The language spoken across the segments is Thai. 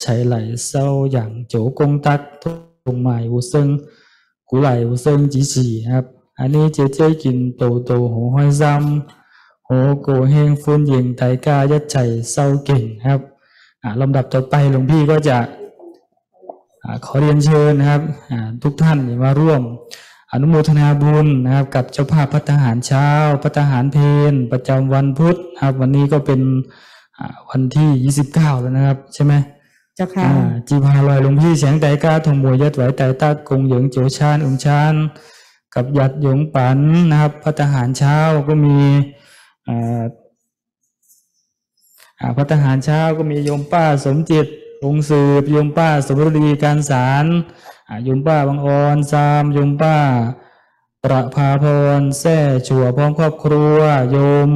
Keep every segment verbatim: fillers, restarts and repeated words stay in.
chạy lại sauอย่างโจกงตักตรงหมายวุซึ่งกูไหลวุซึ่งจีจีครับอันนี้เจ๊เจ๊กินโตโตโหห้อยซ้ำโหโกเฮงฟุ้นยิงไทกายัดใจเศร้าเก่งครับลำดับต่อไปหลวงพี่ก็จะขอเรียนเชิญนะครับทุกท่านมาร่วมอนุโมทนาบุญนะครับกับเจ้าภาพภัตตาหารเช้าภัตตาหารเพลประจำวันพุธครับวันนี้ก็เป็นวันที่ยี่สิบเก้าแล้วนะครับใช่ไหมเจ้าค่ะจีพาลอยหลวงพี่เสียงไตก้าถงมวยยัดไหวไตตากงเหยิงโจชานอุมชานกับยัดหยงปันนะครับภัตตาหารเช้าก็มีภัตตาหารเช้าก็มีโยมป้าสมจิตวงสืบโยมป้าสมรีการสารโยมป้าบางออนซามโยมป้าประภาพรแซ่ชัวพร้อมครอบครัวโยม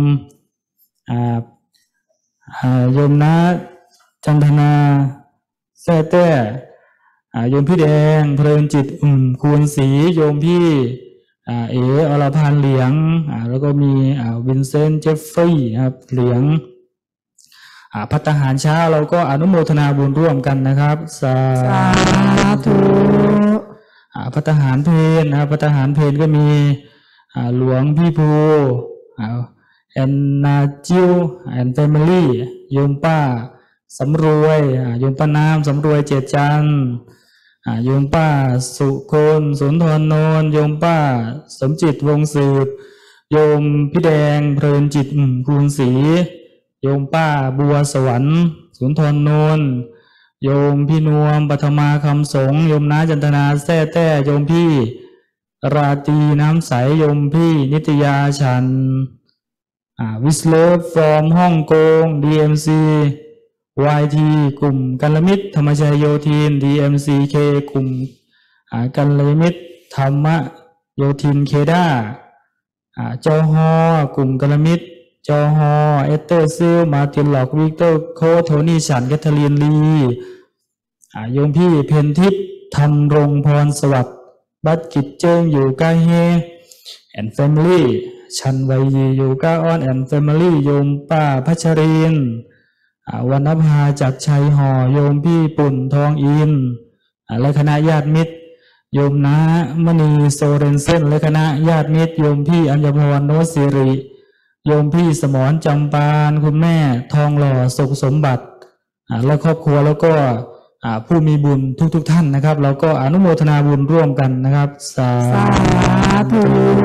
โยมนะจันทนาแซ่แต้โยมพี่แดงเพลินจิตอุ่มคูณศรีโยมพี่เอ๋อรพันธ์เหลียงแล้วก็มีวินเซนต์เจฟฟรีย์นะครับเหลียงภัตตาหารเช้าเราก็อนุโมทนาบุญร่วมกันนะครับสาธุภัตตาหารเพลนะครับภัตตาหารเพลก็มีหลวงพี่ภูแอนนาจิวแอนแฟมิลี่โยมป้าสำรวยโยมป้าน้ำสำรวยเจตจันทร์โยมป้าสุคนสุนทรโนนโยมป้าสมจิตวงสืบโยมพี่แดงเพลินจิตคูณศรีโยมป้าบัวสวรรค์สุนทรโนนโยมพี่นวมปฐมาคำสงโยมน้าจันทนาแท้แต้โยมพี่ราตรีน้ำใสโยมพี่นิตยาฉันวิสเลฟฟอร์มฮ่องกง ดี เอ็ม ซี วาย ที กลุ่มกัลมิตรธรรมชัยโยธิน ดี เอ็ม ซี เค กลุ่มกัลมิตรธรรมโยธินเคด้าจอฮอกลุ่มกัลมิตรจอฮอเอสเตอร์ซิลมาตินหลอกวิกเตอร์โคโทนี่ฉันแคทเธอรีนลีโยมพี่เพนทิพย์ธรรมรงพรสวัสดิ์บัดกิจเจิงอยู่ใกล้เฮแอนด์แฟมิลี่ชันไวยีอยู่ก้าอ้อนแอนด์แฟมิลี่โยมป้าพัชรินวรรณภาจากชัยห่อโยมพี่ปุ่นทองอินและคณะญาติมิตรโยมน้ามณีโซเรนเซนและคณะญาติมิตรโยมพี่อัญญพรโนสิริโยมพี่สมรจำปานคุณแม่ทองหล่อสุขสมบัติและครอบครัวแล้วก็ผู้มีบุญทุกๆ ท, ท่านนะครับเราก็อนุโมทนาบุญร่วมกันนะครับสาธุ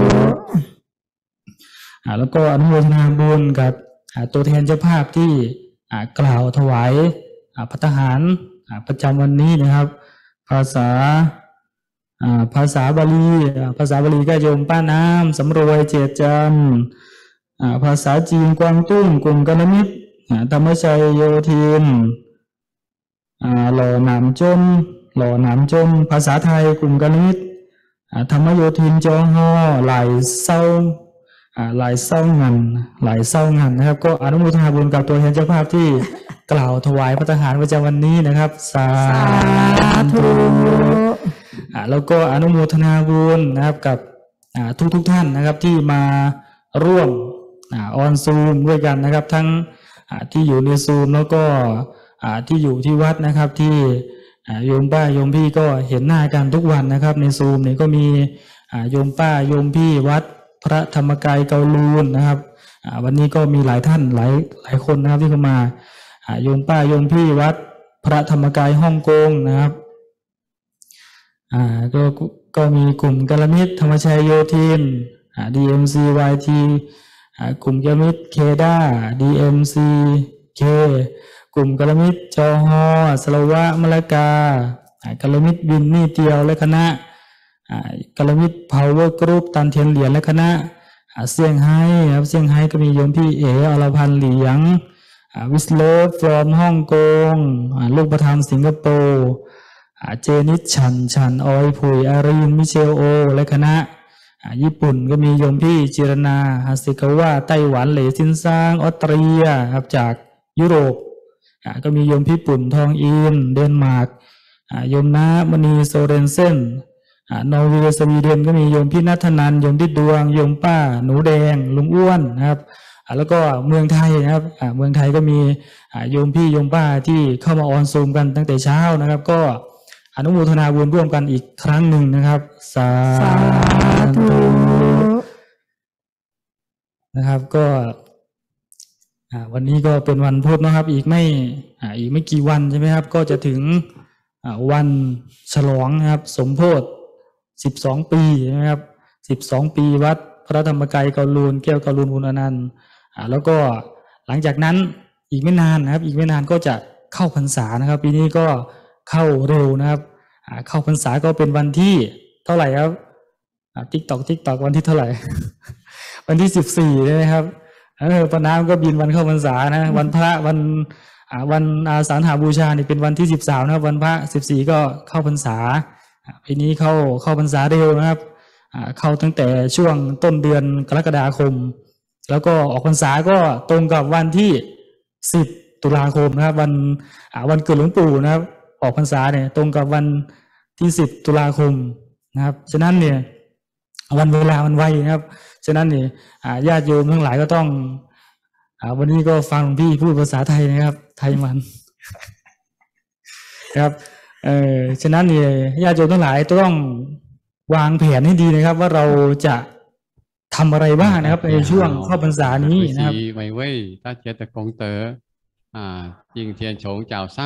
แล้วก็อนุโมทนาบุญกับตัวแทนเจ้าภาพที่กล่าวถวายภัตตาหารประจำวันนี้นะครับภาษาภาษาบาลีภาษาบาลีก็โยมป้าน้ำสำรวยเจตจันทร์ภาษาจีนกวางตุ้งกลุ่มกัลมิตรธรรมชัยโยธินหล่อหนามจมหล่อหนามจมภาษาไทยกลุ่มกัลมิตรธรรมโยธินจอฮอหลายเศร้าหลายเศร้างันหลายเศร้างันนะครับก็อนุโมทนาบุญกับตัวแทนเจ้าภาพที่กล่าวถวายภัตตาหารประจำวันนี้นะครับสาธุแล้วก็อนุโมทนาบุญนะครับกับทุกทุกท่านนะครับที่มาร่วมออนซูมด้วยกันนะครับทั้งที่อยู่ในซูมแล้วก็ที่อยู่ที่วัดนะครับที่โยมป้าโยมพี่ก็เห็นหน้ากันทุกวันนะครับในซูมนี่ก็มีโยมป้าโยมพี่วัดพระธรรมกายเกาลูนนะครับวันนี้ก็มีหลายท่านหลายหลายคนนะครับที่เข้ามาโยมป้าโยมพี่วัดพระธรรมกายฮ่องกงนะครับก็ก็มีกลุ่มกัลมิตรธรรมชัยโยธิน ดี เอ็ม ซี วาย ที กลุ่มกัลมิตรเคด้า ดี เอ็ม ซี เค กลุ่มกัลมิตรจอฮอสลวะมะละกากัลมิตรวินนี่เตียวและคณะกัลมิตรพาวเวอร์กรุ๊ปตันเทียนเหรียญและคณะเซี่ยงไฮ้ครับเซี่ยงไฮ้ก็มีโยมพี่เอ๋อรพันธ์เหลียงวิสเลฟฟรอมฮ่องกงลูกประธานสิงคโปร์เจนิชฉันฉันออยผุยอารีนมิเชลโอและคณะญี่ปุ่นก็มีโยมพี่จิรนาฮาซิกาวะไต้หวันเหลซินซางออสเตรียครับจากยุโรปก็มีโยมพี่ปุ่นทองอินเดนมาร์กโยมน้ามณีโซเรนเซนนอร์เวย์สวีเดนก็มีโยมพี่นัทนันโยมพี่ดวงโยมป้าหนูแดงลุงอ้วนนะครับอ่าแล้วก็เมืองไทยนะครับอ่าเมืองไทยก็มีอ่าโยมพี่โยมป้าที่เข้ามาออนซูมกันตั้งแต่เช้านะครับก็อนุโมทนาบุญร่วมกันอีกครั้งหนึ่งนะครับสาธุนะครับก็วันนี้ก็เป็นวันพุธนะครับอีกไม่อีกไม่กี่วันใช่ไหมครับก็จะถึงวันฉลองนะครับสมโภชสิบสองปีใช่ไหมครับสิบสองปีวัดพระธรรมกายเกาลูนแก้วเกาลูนบุญอนันต์แล้วก็หลังจากนั้นอีกไม่นานนะครับอีกไม่นานก็จะเข้าพรรษานะครับปีนี้ก็เข้าเร็วนะครับเข้าพรรษาก็เป็นวันที่เท่าไหร่ครับติ๊กตอกติ๊กตอกวันที่เท่าไหร่ วันที่สิบสี่ใช่ไหมครับเออปน้ำก็บินวันเข้าพรรษานะวันพระวันวันอาสาฬหบูชานี่เป็นวันที่สิบสามนะครับวันพระสิบสี่ก็เข้าพรรษาปีนี้เข้าเข้าพรรษาเร็วนะครับเข้าตั้งแต่ช่วงต้นเดือนกรกฎาคมแล้วก็ออกพรรษาก็ตรงกับวันที่สิบตุลาคมนะครับวันวันเกิดหลวงปู่นะครับออกพรรษาเนี่ยตรงกับวันที่สิบตุลาคมนะครับฉะนั้นเนี่ยวันเวลามันไวนะครับฉะนั้นเนี่ยญาติโยมทั้งหลายก็ต้องวันนี้ก็ฟังหลวงพี่พูดภาษาไทยนะครับไทยมันครับเออฉะนั้นเนี่ยญาติโยมทั้งหลายต้องวางแผนให้ดีนะครับว่าเราจะทำอะไรบ้างนะครับในช่วงเข้าพรรษานี้นะครับไม่เว้ยถ้าเจตกงเต๋ออ่าจริงเทียนโฉงเจ้าสั่ง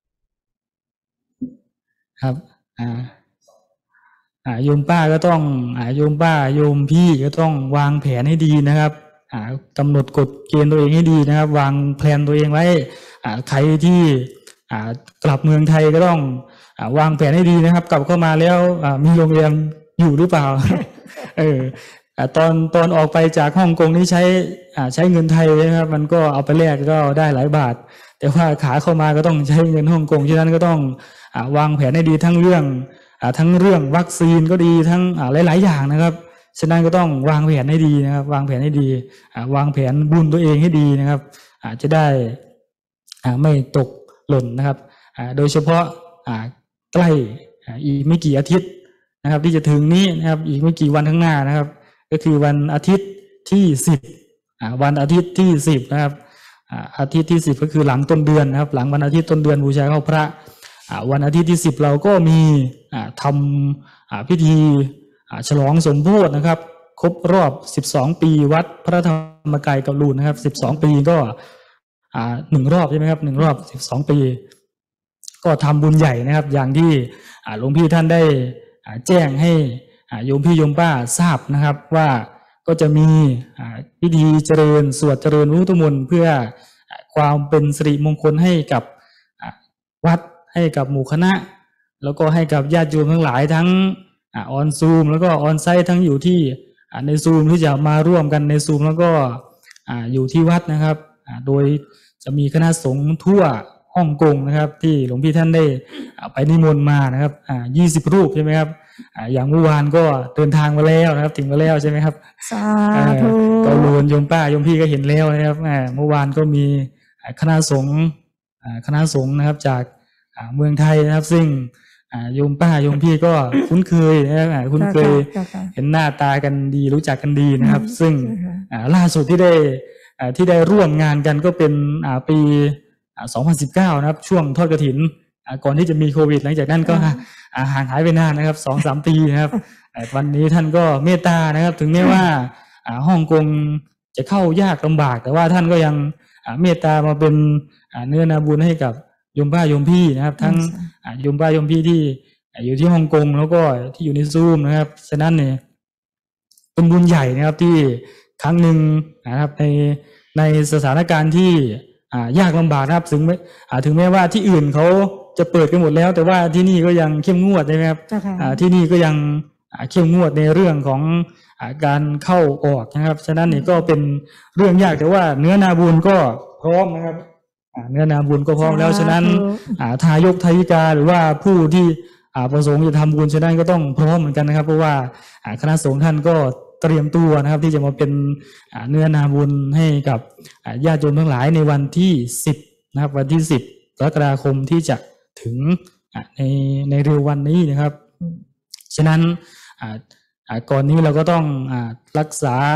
ครับอ่าอ่าโยมป้าก็ต้องอ่าโยมป้าโยมพี่ก็ต้องวางแผนให้ดีนะครับอ่ากำหนดกฎเกณฑ์ตัวเองให้ดีนะครับวางแผนตัวเองไว้อ่าใครที่อ่ากลับเมืองไทยก็ต้องอ่าวางแผนให้ดีนะครับกลับเข้ามาแล้วอ่ามีโรงแรมอยู่หรือเปล่า เออตอนตอนออกไปจากฮ่องกงนี่ใช้อ่าใช้เงินไทยนะครับมันก็เอาไปแลกก็ได้หลายบาทแต่ว่าขาเข้ามาก็ต้องใช้เงินฮ่องกงฉะนั้นก็ต้องอ่าวางแผนให้ดีทั้งเรื่องอ่าทั้งเรื่องวัคซีนก็ดีทั้งอ่าหลายๆอย่างนะครับฉะนั้นก็ต้องวางแผนให้ดีนะครับวางแผนให้ดีอ่าวางแผนบุญตัวเองให้ดีนะครับอ่าจะได้อ่าไม่ตกหล่นนะครับอ่าโดยเฉพาะอ่าใกล้อ่าอีกไม่กี่อาทิตย์นะครับที่จะถึงนี้นะครับอีกไม่กี่วันข้างหน้านะครับก็คือวันอาทิตย์ที่สิบอ่าวันอาทิตย์ที่สิบนะครับอ่าอาทิตย์ที่สิบก็คือหลังต้นเดือนนะครับหลังวันอาทิตย์ต้นเดือนบูชาเข้าพระวันอาทิตย์ที่สิบเราก็มีทำพิธีฉลองสมโภชนะครับครบรอบสิบสองปีวัดพระธรรมกายเกาลูนนะครับสิบสองปีก็หนึ่งรอบใช่ไหมครับหนึ่งรอบสิบสองปีก็ทำบุญใหญ่นะครับอย่างที่หลวงพี่ท่านได้แจ้งให้โยมพี่โยมป้าทราบนะครับว่าก็จะมีพิธีเจริญสวดเจริญพุทธมนต์เพื่อความเป็นสิริมงคลให้กับวัดให้กับหมู่คณะแล้วก็ให้กับญาติโยมทั้งหลายทั้งออนซูมแล้วก็ออนไซต์ทั้งอยู่ที่ในซูมที่จะมาร่วมกันในซูมแล้วก็อยู่ที่วัดนะครับโดยจะมีคณะสงฆ์ทั่วฮ่องกงนะครับที่หลวงพี่ท่านได้ไปนิมนต์มานะครับยี่สิบรูปใช่ไหมครับอย่างเมื่อวานก็เดินทางมาแล้วนะครับถึงมาแล้วใช่ไหมครับสาธุก็โลนโยมป้าโยมพี่ก็เห็นแล้วนะครับเมื่อวานก็มีคณะสงฆ์คณะสงฆ์นะครับจากเมืองไทยนะครับซึ่งโยมป้าโยมพี่ก็คุ้นเคยนะครับคุ้นเคยเห็นหน้าตากันดีรู้จักกันดีนะครับซึ่งล่าสุดที่ได้ที่ได้ร่วมงานกันก็เป็นปีสองพันสิบเก้านะครับช่วงทอดกฐินก่อนที่จะมีโควิดหลังจากนั้นก็ห่างหายไปนานนะครับสองสามปีนะครับวันนี้ท่านก็เมตตานะครับถึงแม้ว่าฮ่องกงจะเข้ายากลำบากแต่ว่าท่านก็ยังเมตตามาเป็นเนื้อนาบุญให้กับโยมป้าโยมพี่นะครับทั้งโยมป้าโยมพี่ที่อยู่ที่ฮ่องกงแล้วก็ที่อยู่ในซูมนะครับฉะนั้นเนี่ยเป็นบุญใหญ่นะครับที่ครั้งหนึ่งนะครับในในสถานการณ์ที่ยากลำบากนะครับถึงแม้ถึงแม้ว่าที่อื่นเขาจะเปิดกันหมดแล้วแต่ว่าที่นี่ก็ยังเข้มงวดใช่ไหมครับที่นี่ก็ยังเข้มงวดในเรื่องของการเข้าออกนะครับฉะนั้นนี่ก็เป็นเรื่องยากแต่ว่าเนื้อนาบุญก็พร้อมนะครับเนื้อนาบุญก็พร้อมแล้วฉะนั้นทายกทายิกาหรือว่าผู้ที่ประสงค์จะทำบุญฉะนั้นก็ต้องพร้อมเหมือนกันนะครับเพราะว่าคณะสงฆ์ท่านก็เตรียมตัวนะครับที่จะมาเป็นเนื้อนาบุญให้กับญาติโยมทั้งหลายในวันที่สิบนะครับวันที่สิบกรกฎาคมที่จะถึงในในเร็ววันนี้นะครับฉะนั้นก่อนนี้เราก็ต้องรักษา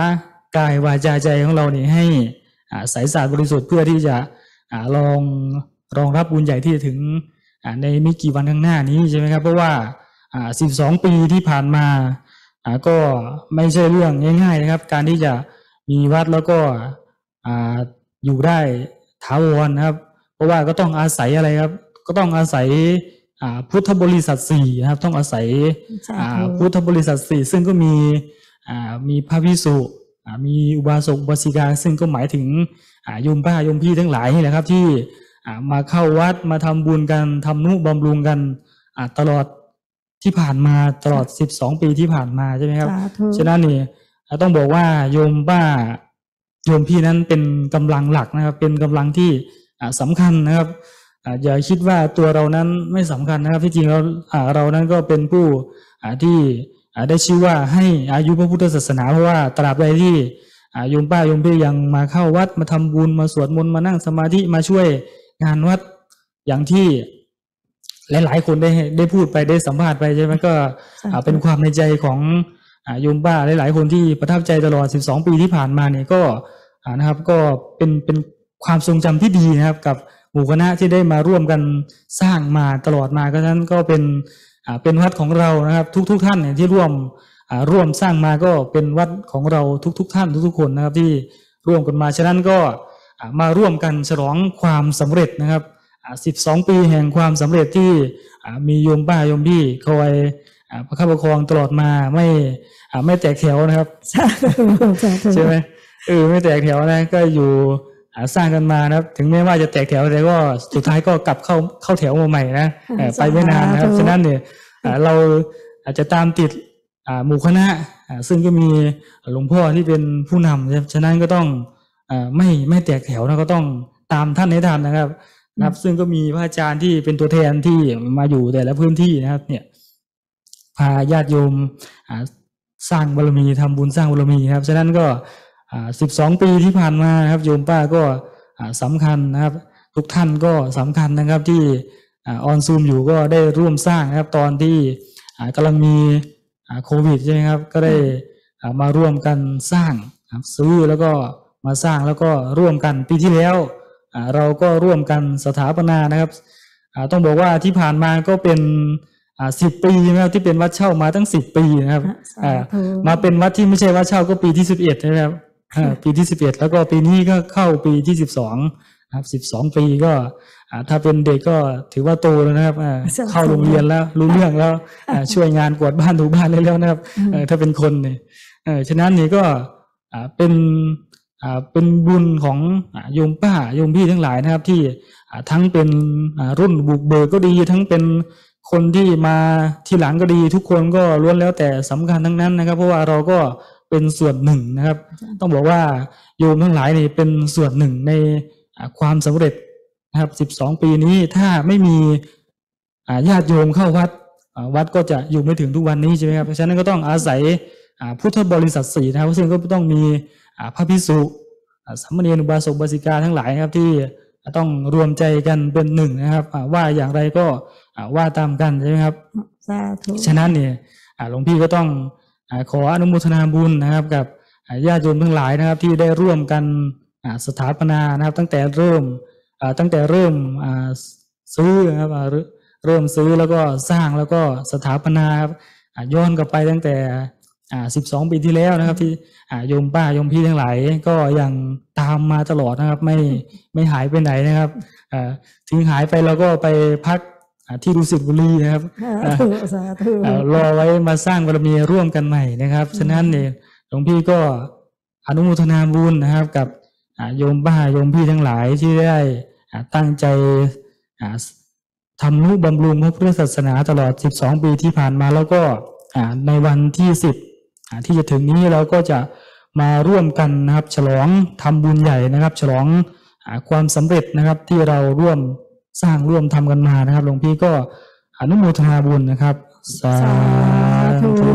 กายวาจาใจของเราเนี่ยให้อ่าใสสะอาดบริสุทธิ์เพื่อที่จะอ่ารองรองรับบุญใหญ่ที่จะถึงอ่าในไม่กี่วันข้างหน้านี้ใช่ไหมครับเพราะว่าอ่าสิบสองปีที่ผ่านมาอ่าก็ไม่ใช่เรื่องง่ายๆนะครับการที่จะมีวัดแล้วก็อ่าอยู่ได้ถาวรนะครับเพราะว่าก็ต้องอาศัยอะไรครับก็ต้องอาศัยอ่าพุทธบริษัทสี่นะครับต้องอาศัยอ่าพุทธบริษัทสี่ซึ่งก็มีอ่ามีพระภิกษุอ่ามีอุบาสกอุบาสิกาซึ่งก็หมายถึงอ่าโยมป้าโยมพี่ทั้งหลายนี่แหละครับที่อ่ามาเข้าวัดมาทำบุญกันทำนุบำรุงกันอ่าตลอดที่ผ่านมาตลอดสิบสองปีที่ผ่านมาใช่ไหมครับฉะนั้นนี่ต้องบอกว่าโยมป้าโยมพี่นั้นเป็นกำลังหลักนะครับเป็นกำลังที่อ่าสำคัญนะครับอ่าอย่าคิดว่าตัวเรานั้นไม่สำคัญนะครับที่จริงเราอ่าเรานั้นก็เป็นผู้อ่าที่อ่าได้ชื่อว่าให้อายุพระพุทธศาสนาเพราะว่าตราบใดที่อ่าโยมป้าโยมพี่ยังมาเข้าวัดมาทำบุญมาสวดมนต์มานั่งสมาธิมาช่วยงานวัดอย่างที่หลายๆคนได้ได้พูดไปได้สัมภาษณ์ไปใช่ไหมก็อ่าเป็นความในใจของอ่าโยมป้าหลายๆคนที่ประทับใจตลอดสิบสองปีที่ผ่านมาเนี่ยก็อ่านะครับก็เป็นเป็นความทรงจำที่ดีนะครับกับหมู่คณะที่ได้มาร่วมกันสร้างมาตลอดมาก็ฉะนั้นก็เป็นอ่าเป็นวัดของเรานะครับทุกๆท่านเนี่ยที่ร่วมอ่าร่วมสร้างมาก็เป็นวัดของเราทุกๆท่านทุกๆคนนะครับที่ร่วมกันมาฉะนั้นก็อ่ามาร่วมกันฉลองความสำเร็จนะครับอ่าสิบสองปีแห่งความสำเร็จที่อ่ามีโยมป้าโยมพี่คอยอ่าประคับประคองตลอดมาไม่อ่าไม่แตกแถวนะครับใช่ไหมเออไม่แตกแถวนะก็อยู่สร้างกันมานะครับถึงแม้ว่าจะแตกแถวแต่ก็สุดท้ายก็กลับเข้าเข้าแถวมาใหม่นะไปไม่นานนะครับฉะนั้นเนี่ยเราอาจจะตามติดหมู่คณะซึ่งก็มีหลวงพ่อที่เป็นผู้นำฉะนั้นก็ต้องไม่ไม่แตกแถวนะก็ต้องตามท่านให้ทันนะครับนะครับซึ่งก็มีพระอาจารย์ที่เป็นตัวแทนที่มาอยู่แต่ละพื้นที่นะครับเนี่ยพาญาติโยมสร้างบารมีทำบุญสร้างบารมีครับฉะนั้นก็สิบสองปีที่ผ่านมาครับโยมป้าก็สำคัญนะครับทุกท่านก็สำคัญนะครับที่ออนซูมอยู่ก็ได้ร่วมสร้างนะครับตอนที่กำลังมีโควิดใช่ไหมครับก็ได้มาร่วมกันสร้างซื้อแล้วก็มาสร้างแล้วก็ร่วมกันปีที่แล้วเราก็ร่วมกันสถาปนานะครับต้องบอกว่าที่ผ่านมาก็เป็นสิบปีนะครับที่เป็นวัดเช่ามาตั้งสิบปีนะครับมาเป็นวัดที่ไม่ใช่วัดเช่าก็ปีที่สิบเอ็ดนะครับปีที่สิบเอ็ดแล้วก็ปีนี้ก็เข้าปีที่สิบสองนะครับสิบสองปีก็ถ้าเป็นเด็กก็ถือว่าโตแล้วนะครับเข้าโรงเรียนแล้วรู้เรื่องแล้วช่วยงานกวาดบ้านถูบ้านได้แล้วนะครับถ้าเป็นคนเนี่ยฉะนั้นนี่ก็เป็นเป็นบุญของโยมป้าโยมพี่ทั้งหลายนะครับที่ทั้งเป็นรุ่นบุกเบิกก็ดีทั้งเป็นคนที่มาที่หลังก็ดีทุกคนก็ล้วนแล้วแต่สำคัญทั้งนั้นนะครับเพราะว่าเราก็เป็นส่วนหนึ่งนะครับต้องบอกว่าโยมทั้งหลายนี่เป็นส่วนหนึ่งในความสำเร็จนะครับสิบสองปีนี้ถ้าไม่มีญาติโยมเข้าวัดวัดก็จะอยู่ไม่ถึงทุกวันนี้ใช่ไหมครับเพราะฉะนั้นก็ต้องอาศัยพุทธบริษัทสี่นะครับซึ่งก็ต้องมีพระภิกษุสามเณรอุบาสกอุบาสิกาทั้งหลายครับที่ต้องรวมใจกันเป็นหนึ่งนะครับว่าอย่างไรก็ว่าตามกันใช่ไหมครับฉะนั้นเนี่ยหลวงพี่ก็ต้องขออนุโมทนาบุญนะครับกับญาติโยมทั้งหลายนะครับที่ได้ร่วมกันสถาปนานะครับตั้งแต่เริ่มตั้งแต่เริ่มซื้อนะครับเริ่มซื้อแล้วก็สร้างแล้วก็สถาปนาครับย้อนกลับไปตั้งแต่สิบสองปีที่แล้วนะครับที่โยมป้าโยมพี่ทั้งหลายก็ยังตามมาตลอดนะครับไม่ไม่หายไปไหนนะครับถึงหายไปเราก็ไปพักที่ดุสิตบุรีนะครับรอไว้มาสร้างบารมีร่วมกันใหม่นะครับฉะนั้นเนี่ยหลวงพี่ก็อนุโมทนาบุญนะครับกับโยมป้าโยมพี่ทั้งหลายที่ได้ตั้งใจทำนุบำรุงพระพุทธศาสนาตลอดสิบสองปีที่ผ่านมาแล้วก็ในวันที่สิบที่จะถึงนี้เราก็จะมาร่วมกันนะครับฉลองทำบุญใหญ่นะครับฉลองความสำเร็จนะครับที่เราร่วมสร้างร่วมทำกันมานะครับหลวงพี่ก็อนุโมทนาบุญนะครับสาธุ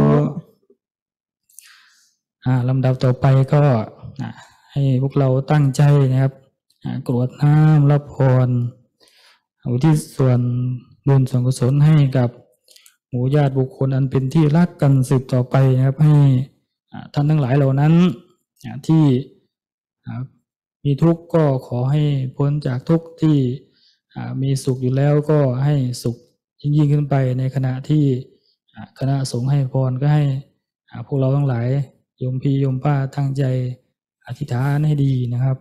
ลำดับต่อไปก็ให้พวกเราตั้งใจนะครับกรวดน้ำรับพรอุทิศส่วนบุญส่วนกุศลให้กับหมู่ญาติบุคคลอันเป็นที่รักกันสืบต่อไปนะครับให้ท่านทั้งหลายเหล่านั้นที่มีทุกข์ก็ขอให้พ้นจากทุกข์ที่มีสุขอยู่แล้วก็ให้สุขยิ่งยิ่งขึ้นไปในขณะที่คณะสงฆ์ให้พรก็ให้พวกเราทั้งหลายโยมพี่โยมป้าตั้งใจอธิษฐานให้ดีนะครับ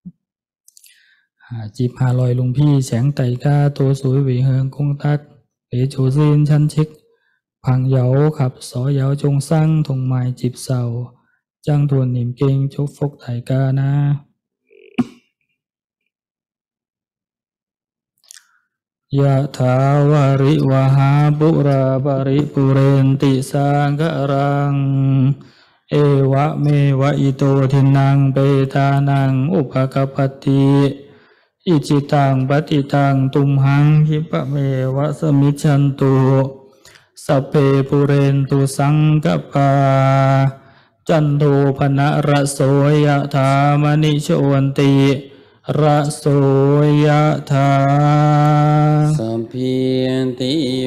จีบหาลอยลุงพี่แสงไต่กาตัวสวยหวีเฮิงคงทักเอโชซินชันเช็คพังเหยาขับสอเหยาจงสร้างทงไม้จีบเสาจังทวนหนิมเก่งชกฟกไต่กานะยะถาวาริวหาปุราปริปุเรนติสางกรังเอวะเมวะอิโตทินังเปตานังอุปกปติอิจิตังปฏิตังตุมหังคิปะเมวะสมิจฉันตุสัพเพปุเรนตุสังกปาจันโทปนะระโสยะถามณิโชติระโสยะถาสัพพิติโย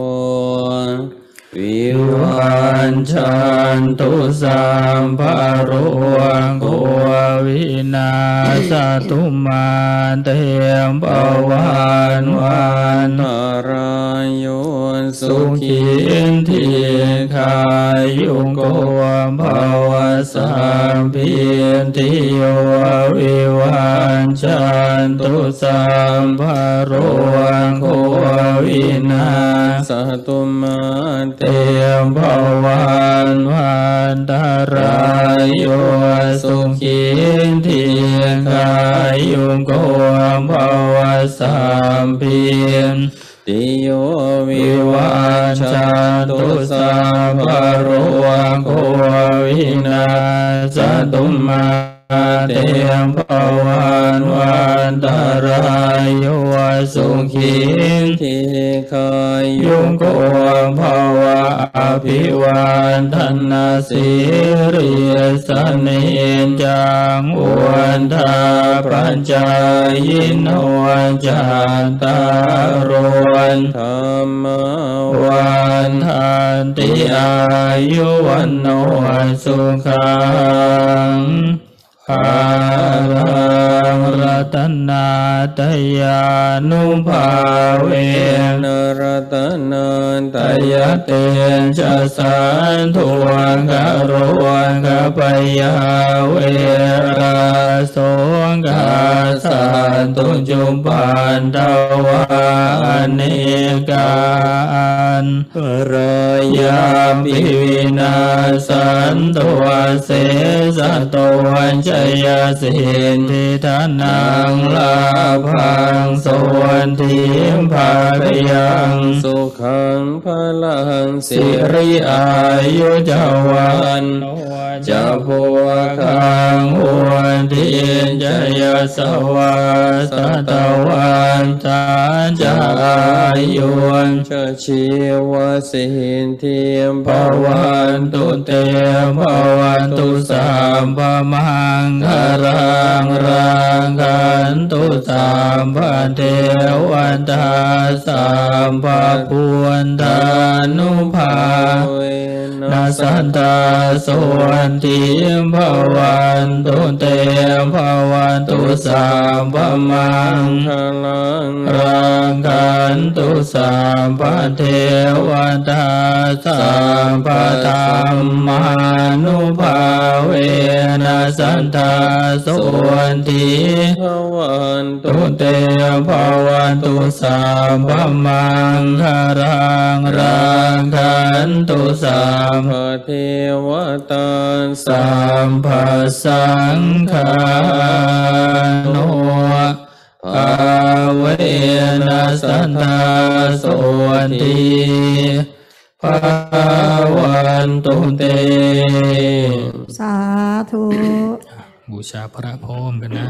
วิวันชันตุสัมภโรโกวินาศตุมาเตมปวันวันตรายโยสุขินทิคายุโกภวสัมพิติโยวิวันชันตุสัมภโรโกวินาศตุมาเตมภวันวันตรายโยสุขินทิคายุโกภวสัมพิติโยวิวันชันตุสัมภโรโกวินาศตุมาเตมภวันวันตรายโยสุขินทิคายุโกภวะอภิวันทนาสิริสเนจังอุวันทาปัญจายโนจันตารวันธรรมวันทันติอายุวันโนสุขังภารังรัตนาตยานุภาเวนรัตนาตยเตชะสันทุวังกโรวังกปยาเวราโสกาสันตุจุปันตวาเนกานรายาปิวินาสันตัวเสสะตวันชยสินทิทานังลาภังสวันทิมภารยังสุขังพลังสิริอายุจาวันจะพัวคังอวันทิจยสวาสตวันตาจายุวันชชีวสินทิมภวันตุเตภวันตุสัมภมังคารังรังกันตุสัมภเทวันตาสัมภปุวันตานุภานาสันตาสวันติภวันตุเตภวันตุสัมภมังคารังรังกันตุสัมภเทวันตาสัมภธรรมานุภาเวนะสันตาสวันติภวันตุเตภวันตุสัมภมังคารังรังกันตุสัมภเทวตาสัมภสังฆาโนภาเวนะสันตาสวันติภวันตุเตสาธุบูชาพระพร้อมกันนะ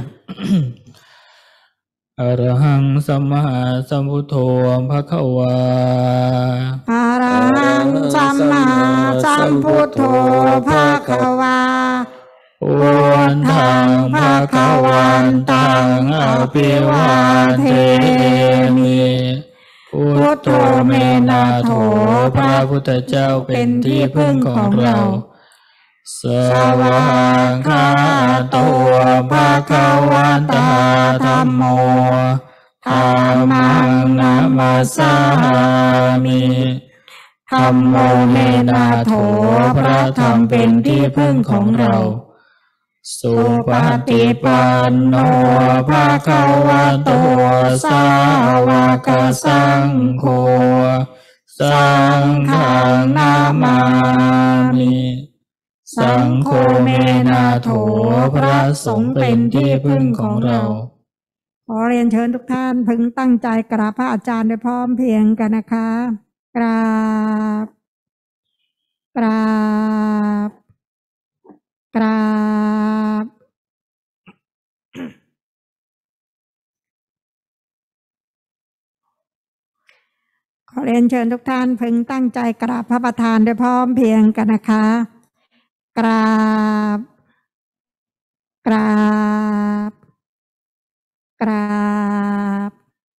อรหังสัมมาสัมพุทโธภควาอะระหังสัมมาสัมพุทโธภควาวันทังภควันตังอภิวาเทมิพุทโธเมนาโถพระพุทธเจ้าเป็นที่พึ่งของเราสวากขาโตภะคะวะตาธัมโมธัมมังนามัสสามิธัมโมเมนาโถพระธรรมเป็นที่พึ่งของเราสุปฏิปันโนภะคะวะโตสาวกสังโฆสังฆังนามามิสังโฆเมนาโถพระสงฆ์เป็นที่พึ่งของเราขอเรียนเชิญทุกท่านพึงตั้งใจกราบพระอาจารย์ด้วยพร้อมเพรียงกันนะคะกราบกราบกราบขอเรียนเชิญทุกท่านพึงตั้งใจกราบพระประธานด้วยพร้อมเพรียงกันนะคะกราบกราบกราบ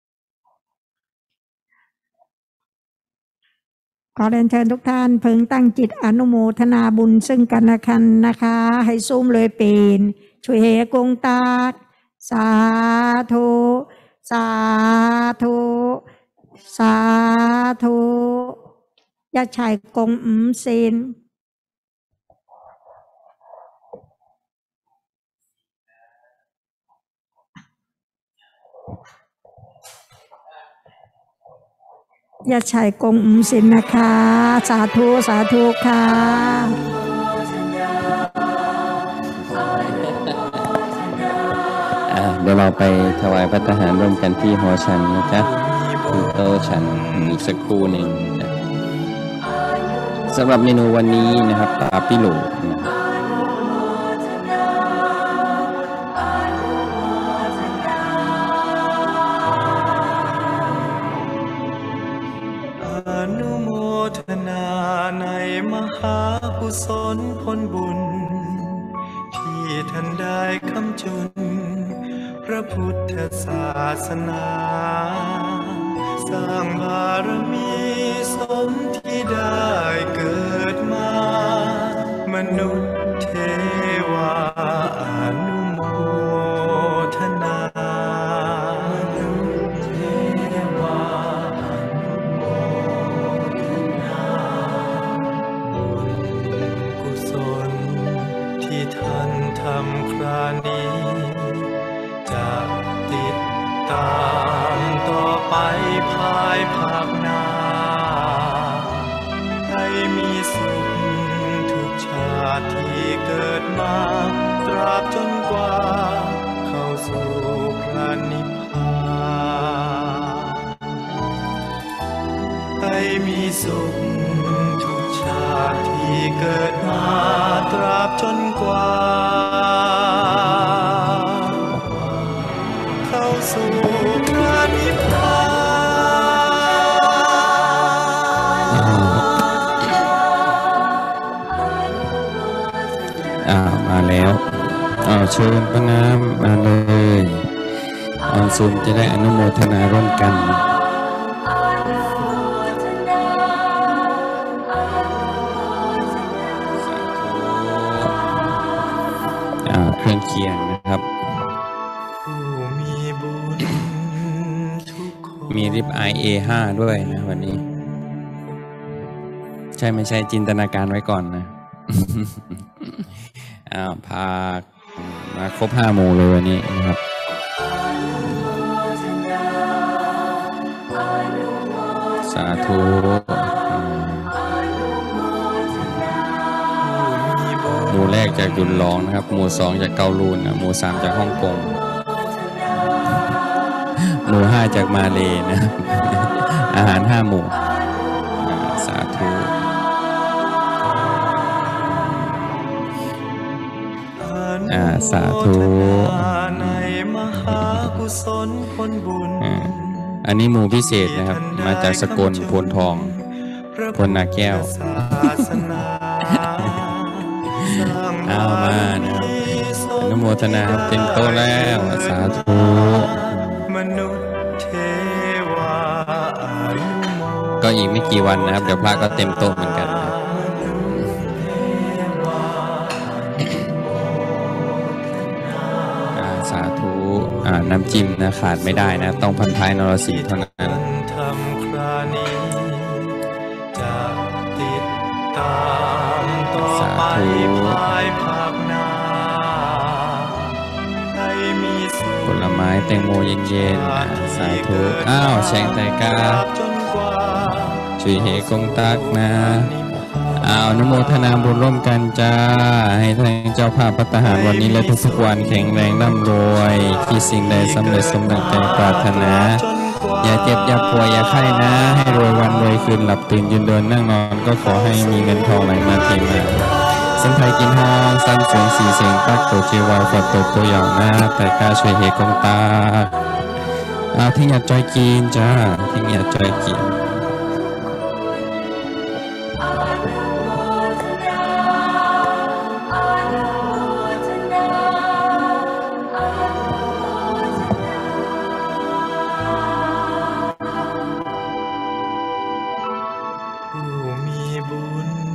ขอเรียนเชิญทุกท่านพึงตั้งจิตอนุโมทนาบุญซึ่งกันและกันนะคะให้ซุ่มเลยปีนช่วยเฮกงตาสาธุสาธุสาธุยะชัยกงอืมสินยะชัยกงอืมสินนะคะสาธุสาธุค่ะเดี๋ยวเราไปถวายพระทหารร่วมกันที่หอฉันนะจ๊ะโต๊ะฉันอีกสักครู่หนึ่งนะสำหรับเมนูวันนี้นะครับปลาปิโหลอนุโมทนาในมหากุศลผลบุญที่ท่านได้คำจุนพระพุทธศาสนาสร้างบารมีสมที่ได้เกิดมามนุษย์เทวาอนุโมทนามนุษย์เทวาอนุโมทนาบุญกุศลที่ท่านทำครานี้จะติดตามต่อไปภายภาคหน้าให้มีสุขทุกชาติที่เกิดมาตราบจนกว่าเข้าสู่พระนิพพานให้มีสุขทุกชาติที่เกิดมาตราบจนกว่าเข้าสู่พระนิพพานอ้าวมาแล้วอ้าวเชิญพระน้ำมาเลยเอาซูมจะได้อนุโมทนาร่วมกันเครื่องเคียงนะครับมีริบไอ เอ ห้า ด้วยนะวันนี้ใช่ไม่ใช่จินตนาการไว้ก่อนนะ อ้าวพามาครบห้าโมงเลยวันนี้นะครับสาธุหมู่แรกจากยุนลองนะครับหมู่สองจากเกาลูนนะหมู่สามจากฮ่องกงหมู่ห้าจากมาเลย์นะครับอาหารห้าหมู่สาธุอ่าสาธุอันนี้หมู่พิเศษนะครับมาจากสกลโพนทองพลนาแก้วเอามานะครับอนุโมทนาเต็มโต๊ะแล้วสาธุก็อีกไม่กี่วันนะครับเดี๋ยวพระก็เต็มโต๊ะเหมือนกันน้ำจิ้มนะขาดไม่ได้นะต้องพันท้ายนรสิงห์เท่านั้นทำครานี้จะติดตามต่อไปภายภาคหน้าให้มีสุขผลไม้แตงโมเย็นๆอ่ะสาธุอ้าวแชงไตกาจนกว่าช่วยเหกงตักนะอ้าวอนุโมทนาบุญร่วมกันจ้าให้ท่านเจ้าภาพพัฒหารวันนี้และทุกๆวันแข็งแรงร่ำรวยคิดสิ่งใดสำเร็จสมดังใจปรารถนา อย่าเจ็บอย่าป่วยอย่าไข้นะ ให้รวยวันรวยคืนหลับตื่นยืนเดินนั่งนอนก็ขอให้มีเงินทองไหลมาเทมาสันไทยกินห้องสั้นเสียงสีเสียงตักโตเจวายฝัดโตตัวอย่างหน้าแต่กล้าช่วยเหกงตาเอาทิ้งอย่าจอยกินจ้าทิ้งอย่าจอยกินผู้มีบุญ